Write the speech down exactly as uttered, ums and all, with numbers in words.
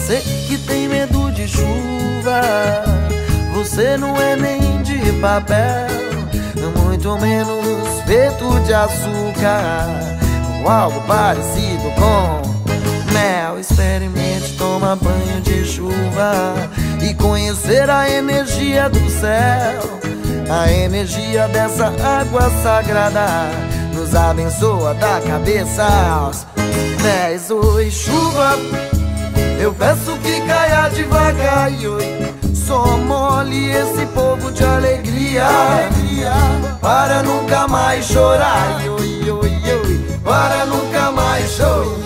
Você que tem medo de chuva, você não é nem de papel, muito menos feito de açúcar ou algo parecido com mel. Experimente tomar banho de chuva e conhecer a energia do céu. A energia dessa água sagrada nos abençoa da cabeça aos pés. Oi, chuva, eu peço que caia devagar, e oi, só molhe esse povo de alegria, alegria, para nunca mais chorar, e oi, oi, oi, para nunca mais chorar.